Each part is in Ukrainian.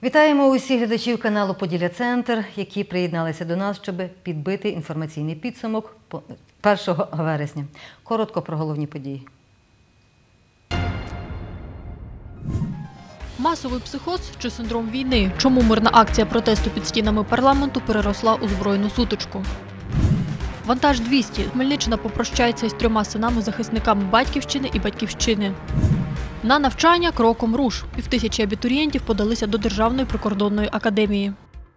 Вітаємо усіх глядачів каналу «Поділля Центр», які приєдналися до нас, щоб підбити інформаційний підсумок 1 вересня. Коротко про головні події. Масовий психоз чи синдром війни? Чому мирна акція протесту під стінами парламенту переросла у збройну сутичку? Вантаж 200. Хмельниччина попрощається із 3 синами-захисниками Батьківщини і Батьківщини. На навчання кроком руш. 5000 абітурієнтів подалися до Державної прикордонної академії.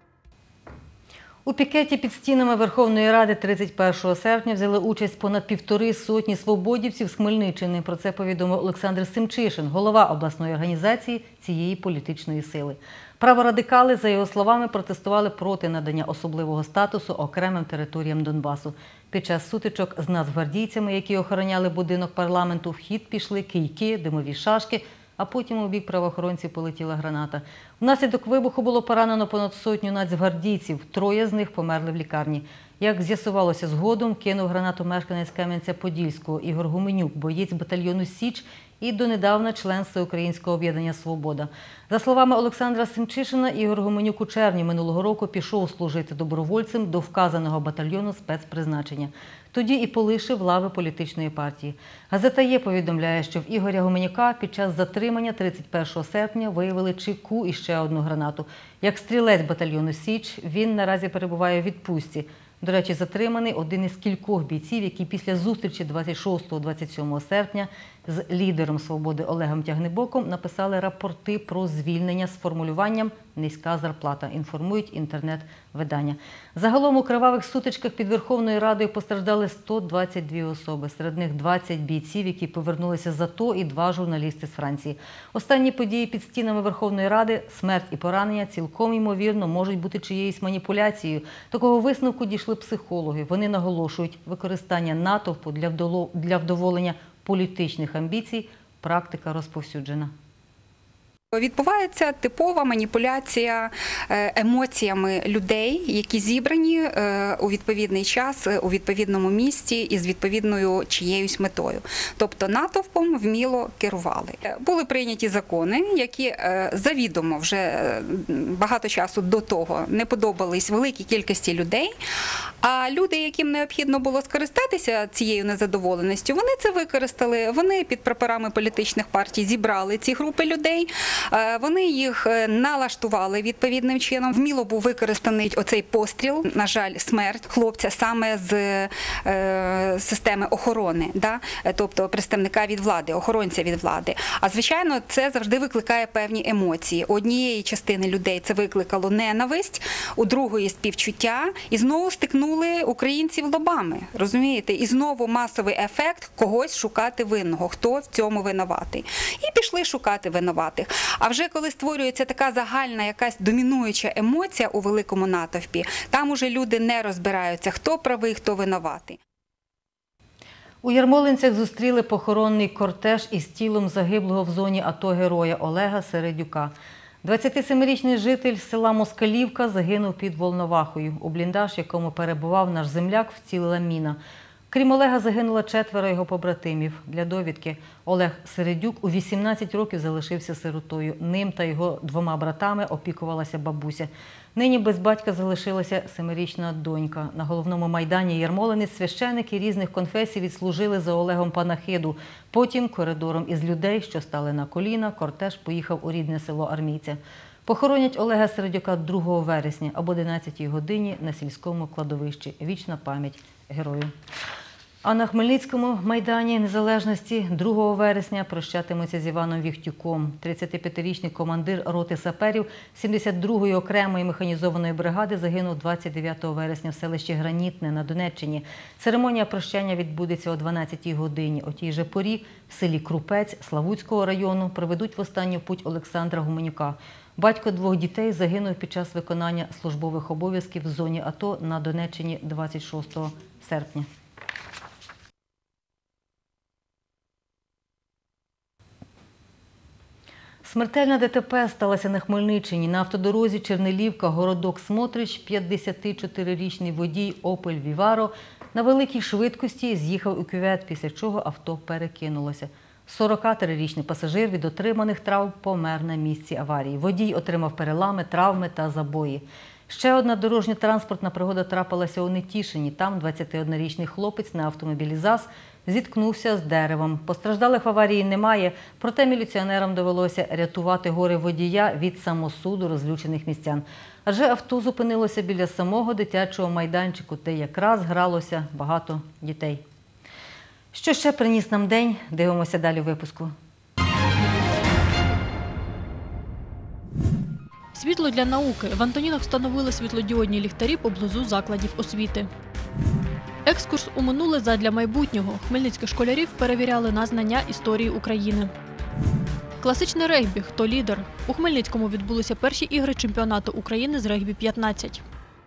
У пікеті під стінами Верховної Ради 31 серпня взяли участь понад 1,5 сотні свободівців з Хмельниччини. Про це повідомив Олександр Семчишин, голова обласної організації цієї політичної сили. Праворадикали, за його словами, протестували проти надання особливого статусу окремим територіям Донбасу. Під час сутичок з нацгвардійцями, які охороняли будинок парламенту, в хід пішли кийки, димові шашки, а потім у бік правоохоронців полетіла граната. Внаслідок вибуху було поранено понад 100 нацгвардійців, 3 з них померли в лікарні. Як з'ясувалося згодом, кинув гранату мешканець Кам'янця-Подільського Ігор Гуменюк, боєць батальйону «Січ» і донедавна член Всеукраїнського об'єднання «Свобода». За словами Олександра Семчишина, Ігор Гуменюк у червні минулого року пішов служити добровольцем до вказаного батальйону спецпризначення. Тоді і полишив лави політичної партії. Газета «Є» повідомляє, що в Ігоря Гуменюка під час затримання 31 серпня виявили чеку і ще одну гранату. Як стрілець батальйону «Січ» він наразі перебуває у відпустці. До речі, затриманий один із кількох бійців, які після зустрічі 26-27 серпня з лідером «Свободи» Олегом Тягнебоком написали рапорти про звільнення з формулюванням «низька зарплата», інформують інтернет-видання. Загалом у кривавих сутичках під Верховною Радою постраждали 122 особи. Серед них 20 бійців, які повернулися з АТО, і 2 журналісти з Франції. Останні події під стінами Верховної Ради, смерть і поранення цілком ймовірно можуть бути чиєюсь маніпуляцією. Такого висновку дійшли психологи. Вони наголошують, використання натовпу для вдоволення політичних амбіцій – практика розповсюджена. Відбувається типова маніпуляція емоціями людей, які зібрані у відповідний час, у відповідному місці і з відповідною чиєюсь метою. Тобто натовпом вміло керували. Були прийняті закони, які завідомо вже багато часу до того не подобались великій кількості людей, а люди, яким необхідно було скористатися цією незадоволеністю, вони це використали. Вони під прапорами політичних партій зібрали ці групи людей, вони їх налаштували відповідним чином. Вміло був використаний оцей постріл, на жаль, смерть хлопця саме з системи охорони, тобто представника від влади, охоронця від влади. А звичайно, це завжди викликає певні емоції. У однієї частини людей це викликало ненависть, у другої співчуття, і знову стикнули українців лобами, розумієте? І знову масовий ефект когось шукати винного, хто в цьому винуватий. І пішли шукати винуватих. А вже коли створюється така загальна якась домінуюча емоція у великому натовпі, там уже люди не розбираються, хто правий, хто винуватий. У Ярмолинцях зустріли похоронний кортеж із тілом загиблого в зоні АТО героя Олега Середюка. 27-річний житель села Москалівка загинув під Волновахою. У бліндаж, в якому перебував наш земляк, вцілила міна. Крім Олега, загинуло 4 його побратимів. Для довідки, Олег Середюк у 18 років залишився сиротою. Ним та його 2 братами опікувалася бабуся. Нині без батька залишилася 7-річна донька. На головному майдані Ярмолинець священики різних конфесій відслужили за Олегом панахиду. Потім коридором із людей, що стали на коліна, кортеж поїхав у рідне село Армійця. Похоронять Олега Середюка 2 вересня об 11 годині на сільському кладовищі. Вічна пам'ять герою. А на Хмельницькому майдані Незалежності 2 вересня прощатимуться з Іваном Віхтюком. 35-річний командир роти саперів 72-ї окремої механізованої бригади загинув 29 вересня в селищі Гранітне на Донеччині. Церемонія прощання відбудеться о 12 годині. О тій же порі в селі Крупець Славутського району проведуть в останню путь Олександра Гуменюка. Батько 2 дітей загинув під час виконання службових обов'язків в зоні АТО на Донеччині 26 серпня. Смертельна ДТП сталася на Хмельниччині. На автодорозі Чернелівка-Городок-Смотрич 54-річний водій «Опель Віваро» на великій швидкості з'їхав у кювет, після чого авто перекинулося. 43-річний пасажир від отриманих травм помер на місці аварії. Водій отримав перелами, травми та забої. Ще одна дорожньо-транспортна пригода трапилася у Нетішині. Там 21-річний хлопець на автомобілі ЗАЗ зіткнувся з деревом. Постраждалих в аварії немає, проте міліціонерам довелося рятувати горе водія від самосуду розлючених містян. Адже авто зупинилося біля самого дитячого майданчику, де якраз гралося багато дітей. Що ще приніс нам день? Дивимося далі у випуску. Світло для науки. В Антонінах встановили світлодіодні ліхтарі поблизу закладів освіти. Екскурс у минуле задля майбутнього. Хмельницьких школярів перевіряли на знання історії України. Класичне регбі. Хто лідер? У Хмельницькому відбулися перші ігри чемпіонату України з регбі-15.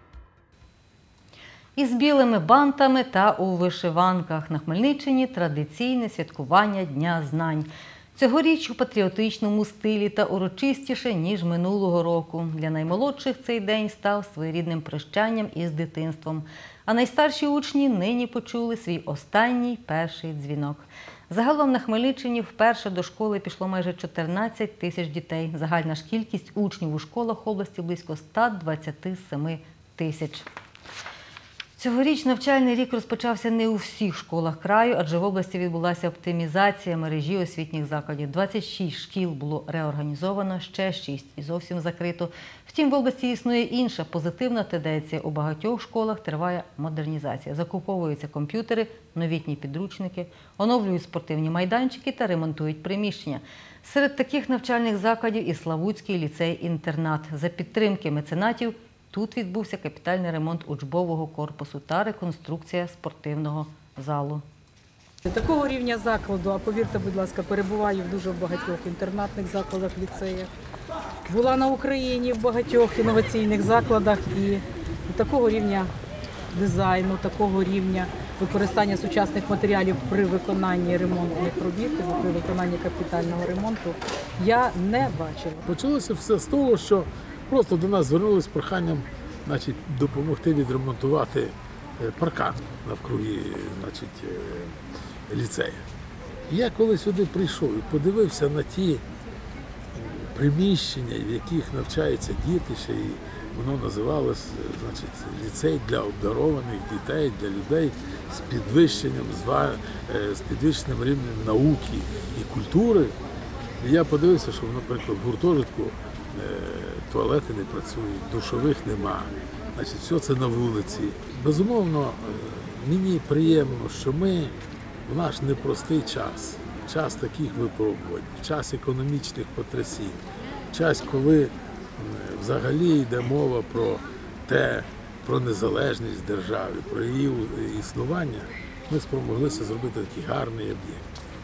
Із білими бантами та у вишиванках на Хмельниччині традиційне святкування Дня знань. Цьогоріч у патріотичному стилі та урочистіше, ніж минулого року. Для наймолодших цей день став своєрідним прощанням із дитинством. А найстарші учні нині почули свій останній перший дзвінок. Загалом на Хмельниччині вперше до школи пішло майже 14 тисяч дітей. Загальна ж кількість учнів у школах області близько 127 тисяч. Цьогоріч навчальний рік розпочався не у всіх школах краю, адже в області відбулася оптимізація мережі освітніх закладів. 26 шкіл було реорганізовано, ще 6 і зовсім закрито. Втім, в області існує інша позитивна тенденція. У багатьох школах триває модернізація. Закуповуються комп'ютери, новітні підручники, оновлюють спортивні майданчики та ремонтують приміщення. Серед таких навчальних закладів і Славутський ліцей-інтернат. За підтримки меценатів тут відбувся капітальний ремонт учбового корпусу та реконструкція спортивного залу. Такого рівня закладу, а повірте, будь ласка, перебуваю в дуже багатьох інтернатних закладах, ліцеях. Була на Україні в багатьох інноваційних закладах і такого рівня дизайну, такого рівня використання сучасних матеріалів при виконанні ремонтних робіт, при виконанні капітального ремонту я не бачила. Почалося все з того, що просто до нас звернулися з проханням, допомогти відремонтувати паркан навкруги, ліцею. Я коли сюди прийшов і подивився на ті приміщення, в яких навчаються діти, ще і воно називалось ліцей для обдарованих дітей, для людей з підвищеним рівнем науки і культури. І я подивився, що, наприклад, в гуртожитку туалети не працюють, душових нема. Все це на вулиці. Безумовно, мені приємно, що ми в наш непростий час таких випробувань, час економічних потрясінь, час, коли взагалі йде мова про незалежність держави, про її існування, ми спромоглися зробити такий гарний об'єкт.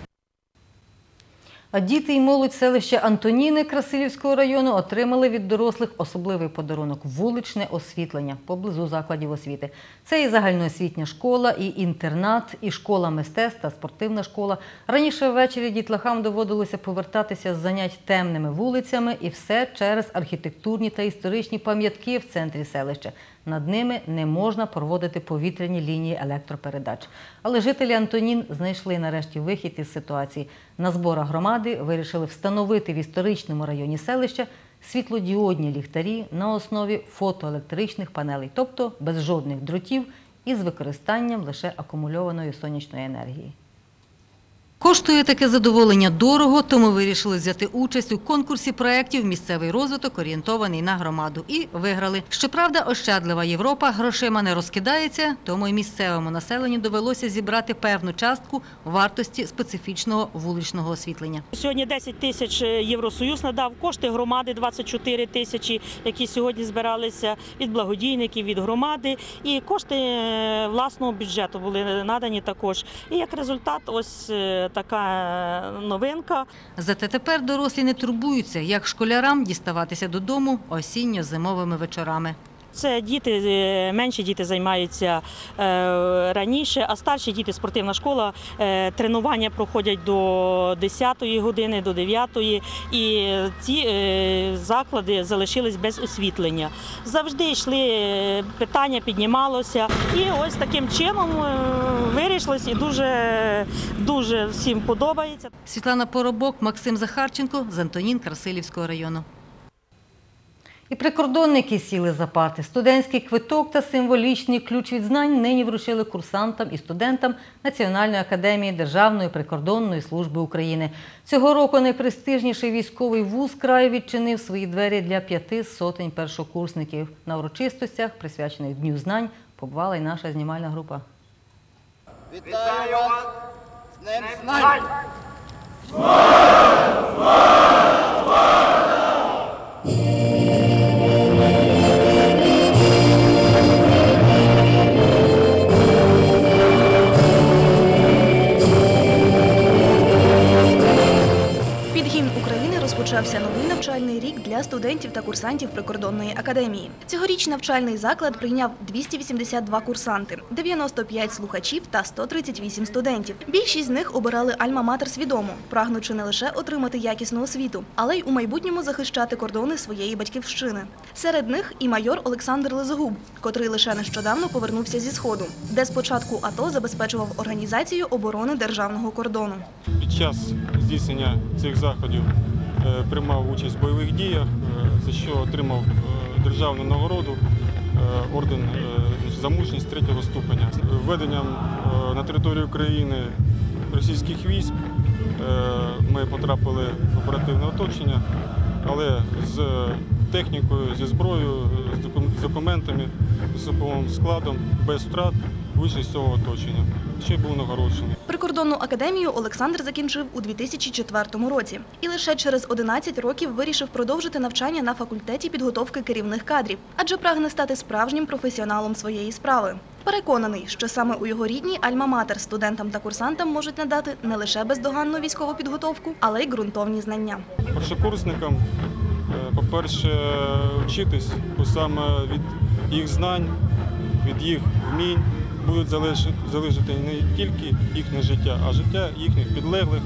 А діти і молодь селища Антоніни Красилівського району отримали від дорослих особливий подарунок – вуличне освітлення поблизу закладів освіти. Це і загальноосвітня школа, і інтернат, і школа мистецтв та спортивна школа. Раніше ввечері дітлахам доводилося повертатися з занять темними вулицями, і все через архітектурні та історичні пам'ятки в центрі селища. Над ними не можна проводити повітряні лінії електропередач. Але жителі Антонін знайшли нарешті вихід із ситуації. На зборах громади вирішили встановити в історичному районі селища світлодіодні ліхтарі на основі фотоелектричних панелей, тобто без жодних дротів і з використанням лише акумульованої сонячної енергії. Коштує таке задоволення дорого, тому вирішили взяти участь у конкурсі проєктів «Місцевий розвиток, орієнтований на громаду». І виграли. Щоправда, ощадлива Європа грошима не розкидається, тому й місцевому населенню довелося зібрати певну частку вартості специфічного вуличного освітлення. Сьогодні 10 тисяч Євросоюз надав, кошти громади 24 тисячі, які сьогодні збиралися від благодійників, від громади. І кошти власного бюджету були надані також. І як результат ось така новинка. Зате тепер дорослі не турбуються, як школярам діставатися додому осінньо-зимовими вечорами. Це діти, менші діти займаються раніше, а старші діти, спортивна школа, тренування проходять до 10-ї години, до 9-ї, і ці заклади залишились без освітлення. Завжди йшли питання, піднімалося, і ось таким чином вирішилось, і дуже всім подобається. Світлана Поробок, Максим Захарченко з Антонін Красилівського району. І прикордонники сіли за парти. Студентський квиток та символічний ключ від знань нині вручили курсантам і студентам Національної академії Державної прикордонної служби України. Цього року найпрестижніший військовий вуз краю відчинив свої двері для 500 першокурсників. На урочистостях, присвячених Дню знань, побувала й наша знімальна група. Вітаю вас з Днем знань! Під гімн України розпочався новий навчальний рік для студентів та курсантів прикордонної академії. Цьогоріч навчальний заклад прийняв 282 курсанти, 95 слухачів та 138 студентів. Більшість з них обирали альма-матер свідомо, прагнучи не лише отримати якісну освіту, але й у майбутньому захищати кордони своєї батьківщини. Серед них і майор Олександр Лизогуб, котрий лише нещодавно повернувся зі Сходу, де з початку АТО забезпечував організацію оборони державного кордону. Під час здійснення цих заходів приймав участь в бойових діях, за що отримав державну нагороду, орден за мужність 3-го ступеня. Введенням на територію України російських військ ми потрапили в оперативне оточення, але з технікою, зі зброєю, з документами, з особовим складом, без втрат вийшли з цього оточення. Ще був нагороджений. Прикордонну академію Олександр закінчив у 2004 році. І лише через 11 років вирішив продовжити навчання на факультеті підготовки керівних кадрів, адже прагне стати справжнім професіоналом своєї справи. Переконаний, що саме у його рідній альма-матер студентам та курсантам можуть надати не лише бездоганну військову підготовку, але й ґрунтовні знання. Першокурсникам, по-перше, вчитись, бо саме від їх знань, від їх вмінь будуть залежати не тільки їхнє життя, а життя їхніх підлеглих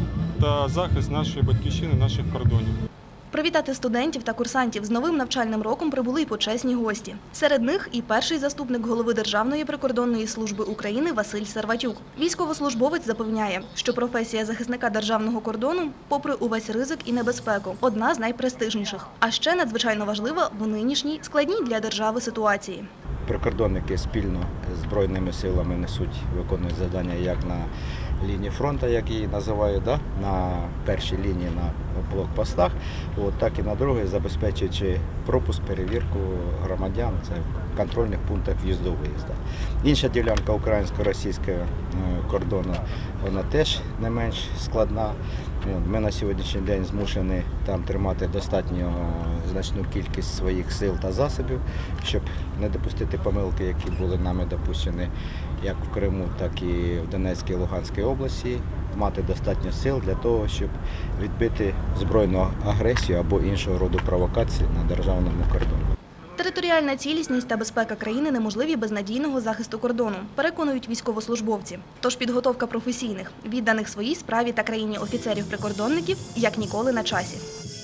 та захист нашої батьківщини, наших кордонів. Привітати студентів та курсантів з новим навчальним роком прибули й почесні гості. Серед них і перший заступник голови Державної прикордонної служби України Василь Серватюк. Військовослужбовець запевняє, що професія захисника державного кордону, попри увесь ризик і небезпеку, одна з найпрестижніших. А ще надзвичайно важлива в нинішній складній для держави ситуації. Прикордонники спільно з Збройними силами виконують завдання як на лінії фронту, як її називають, на першій лінії на блокпостах, так і на другій, забезпечуючи пропуск, перевірку громадян, це в контрольних пунктах в'їзду-виїзду. Інша ділянка українсько-російського кордону, вона теж не менш складна. Ми на сьогоднішній день змушені там тримати достатньо значну кількість своїх сил та засобів, щоб не допустити помилки, які були нами допущені як в Криму, так і в Донецькій і Луганській області, мати достатньо сил для того, щоб відбити збройну агресію або іншого роду провокації на державному кордоні. Територіальна цілісність та безпека країни неможливі без надійного захисту кордону, переконують військовослужбовці. Тож підготовка професійних, відданих своїй справі та країні офіцерів-прикордонників як ніколи на часі.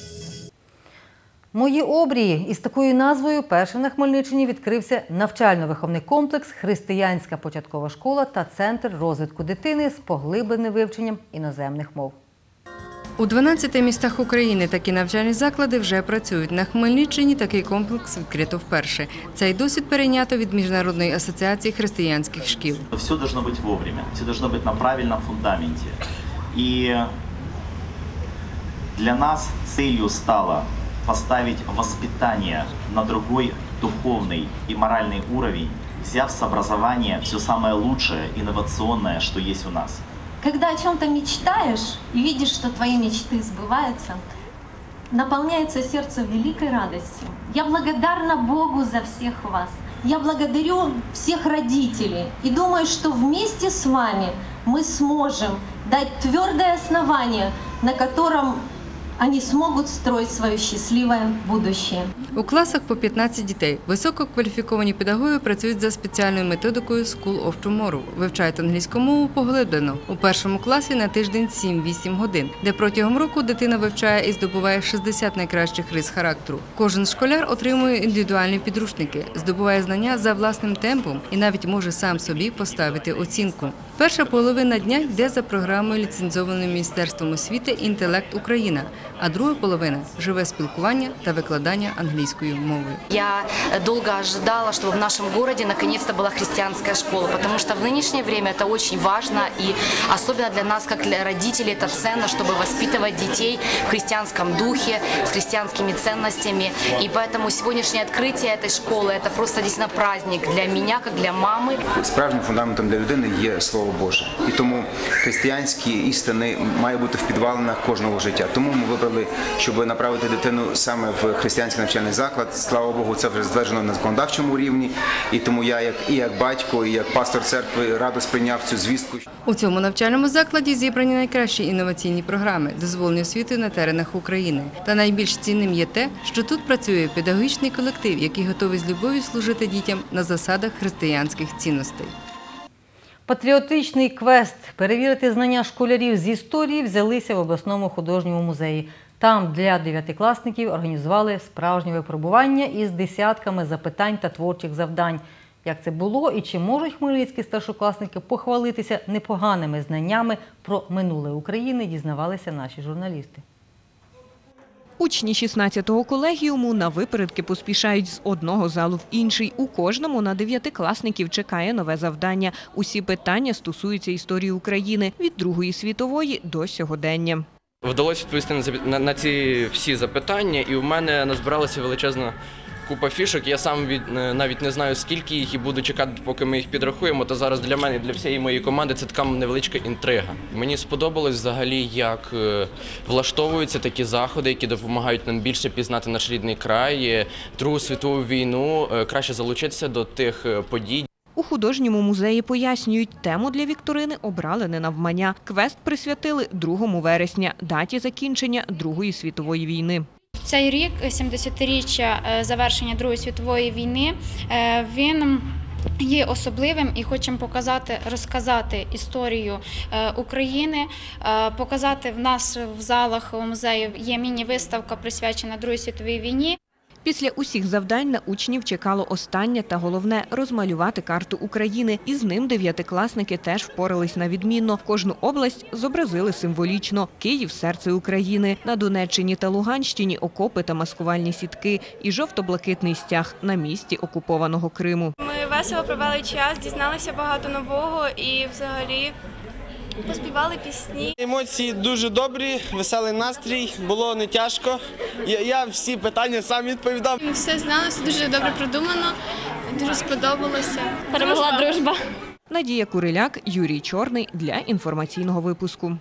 Мої обрії. Із такою назвою першим на Хмельниччині відкрився навчально-виховний комплекс, християнська початкова школа та центр розвитку дитини з поглибленим вивченням іноземних мов. У 12 містах України такі навчальні заклади вже працюють. На Хмельниччині такий комплекс відкрито вперше. Цей досвід перейнято від Міжнародної асоціації християнських шкіл. Все должно быть вовремя, все должно быть на правильном фундаменте. И для нас целью стало поставить воспитание на другой духовный и моральный уровень, взяв с образования все самое лучшее, инновационное, что есть у нас. Когда о чем-то мечтаешь и видишь, что твои мечты сбываются, наполняется сердце великой радостью. Я благодарна Богу за всех вас. Я благодарю всех родителей и думаю, что вместе с вами мы сможем дать твердое основание, на котором они смогут строить свое счастливое будущее. У класах по 15 дітей. Висококваліфіковані педагоги працюють за спеціальною методикою School of Tomorrow. Вивчають англійську мову поглиблено. У першому класі на тиждень 7-8 годин, де протягом року дитина вивчає і здобуває 60 найкращих рис характеру. Кожен школяр отримує індивідуальні підручники, здобуває знання за власним темпом і навіть може сам собі поставити оцінку. Перша половина дня йде за програмою, ліцензованою Міністерством освіти «Інтелект Україна», а друга половина – живе спілкування та викладання англійською мовою. Я долго ожидала, чтобы в нашем городе наконец-то была христианская школа, потому что в нынешнее время это очень важно, и особенно для нас, как для родителей, это ценно, чтобы воспитывать детей в христианском духе, с христианскими ценностями. И поэтому сегодняшнее открытие этой школы – это просто действительно праздник для меня, как для мамы. Справжнім фундаментом для людини є Слово Боже. І тому християнські істини мають бути в підвалинах кожного життя. Тому ми вибрали, щоб направити дитину саме в християнський навчальний заклад. Слава Богу, це вже затверджено на законодавчому рівні. І тому я, як батько, і як пастор церкви, радо сприйняв цю звістку. У цьому навчальному закладі зібрані найкращі інноваційні програми, дозволені освітою на теренах України. Та найбільш цінним є те, що тут працює педагогічний колектив, який готовий з любов'ю служити дітям на засадах християнських цінностей. Патріотичний квест перевірити знання школярів з історії взялися в обласному художньому музеї. Там для дев'ятикласників організували справжнє випробування із десятками запитань та творчих завдань. Як це було і чи можуть хмельницькі старшокласники похвалитися непоганими знаннями про минуле України, дізнавалися наші журналісти. Учні 16-го колегіуму на випередки поспішають з одного залу в інший. У кожному на дев'ятикласників чекає нове завдання. Усі питання стосуються історії України від Другої світової до сьогодення. Вдалося відповісти на ці всі запитання, і у мене назбиралася величезна купа фішок. Я сам навіть не знаю, скільки їх, і буду чекати, поки ми їх підрахуємо. То зараз для мене і для всієї моєї команди це така невеличка інтрига. Мені сподобалось взагалі, як влаштовуються такі заходи, які допомагають нам більше пізнати наш рідний край, Другу світову війну, краще залучитися до тих подій. У художньому музеї пояснюють, тему для вікторини обрали не навмання. Квест присвятили 2 вересня, даті закінчення Другої світової війни. Цей рік, 70-річчя завершення Другої світової війни, він є особливим і хочемо розказати історію України, показати в нас в залах музею є міні-виставка, присвячена Другій світовій війні. Після усіх завдань на учнів чекало останнє та головне – розмалювати карту України. І з ним дев'ятикласники теж впорались на відмінно. Кожну область зобразили символічно. Київ – серце України. На Донеччині та Луганщині – окопи та маскувальні сітки. І жовто-блакитний стяг на місці окупованого Криму. Ми весело провели час, дізналися багато нового і взагалі поспівали пісні. Емоції дуже добрі, веселий настрій, було не тяжко. Я всі питання сам відповідав. Ми все знали, все дуже добре продумано, дуже сподобалося. Перемогла дружба. Надія Куриляк, Юрій Чорний для інформаційного випуску.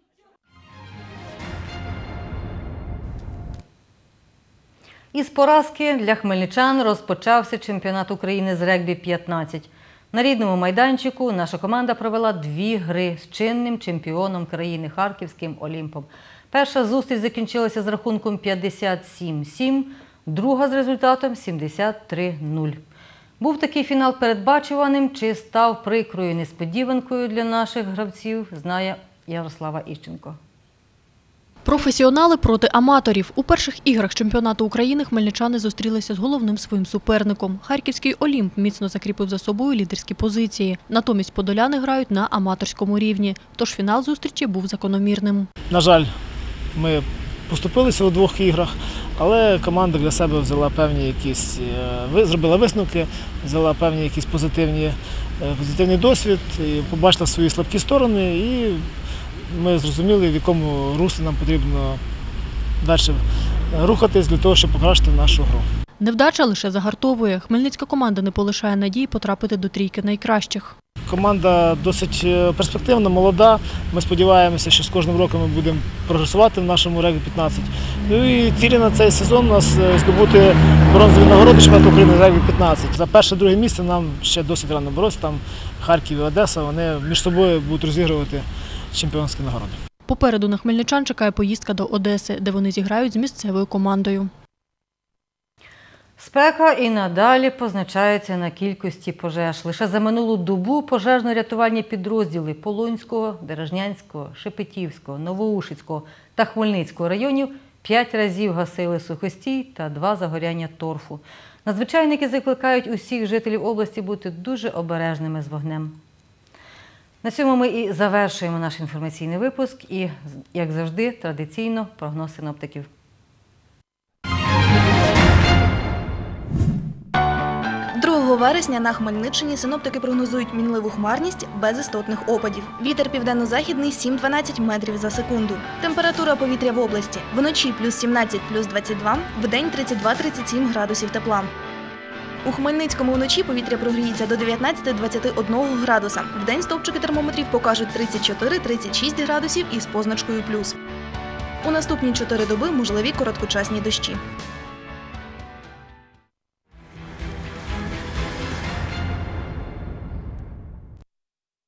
Із поразки для хмельничан розпочався чемпіонат України з регбі-15. На рідному майданчику наша команда провела 2 гри з чинним чемпіоном країни Харківським «Олімпом». Перша зустріч закінчилася з рахунком 57-7, друга з результатом 73-0. Був такий фінал передбачуваним чи став прикрою несподіванкою для наших гравців, знає Ярослава Іщенко. Професіонали проти аматорів. У перших іграх чемпіонату України хмельничани зустрілися з головним своїм суперником. Харківський «Олімп» міцно закріпив за собою лідерські позиції. Натомість подоляни грають на аматорському рівні. Тож фінал зустрічі був закономірним. На жаль, ми поступилися у 2 іграх, але команда для себе взяла певні якісь, зробила висновки, взяла певні якісь позитивний досвід, побачила свої слабкі сторони і ми зрозуміли, в якому руслі нам потрібно далі рухатись для того, щоб покращити нашу гру. Невдача лише загартовує. Хмельницька команда не полишає надії потрапити до трійки найкращих. Команда досить перспективна, молода. Ми сподіваємося, що з кожним роком ми будемо прогресувати в нашому регбі-15. Ну і цілі на цей сезон у нас здобути бронзові нагороди чемпіонату України з регбі-15. За перше-друге місце нам ще досить рано боротися. Там Харків і Одеса, вони між собою будуть розігрувати чемпіонські нагороди. Попереду на хмельничан чекає поїздка до Одеси, де вони зіграють з місцевою командою. Спека і надалі позначається на кількості пожеж. Лише за минулу добу пожежно-рятувальні підрозділи Полонського, Дережнянського, Шепетівського, Новоушицького та Хмельницького районів 5 разів гасили сухостій та 2 загоряння торфу. Надзвичайники закликають усіх жителів області бути дуже обережними з вогнем. На цьому ми і завершуємо наш інформаційний випуск і, як завжди, традиційно прогноз синоптиків. 2 вересня на Хмельниччині синоптики прогнозують мінливу хмарність без істотних опадів. Вітер південно-західний 7-12 метрів за секунду. Температура повітря в області. Вночі плюс 17, плюс 22, вдень 32-37 градусів тепла. У Хмельницькому вночі повітря прогріється до 19-21 градуса. Вдень стовпчики термометрів покажуть 34-36 градусів із позначкою плюс. У наступні 4 доби можливі короткочасні дощі.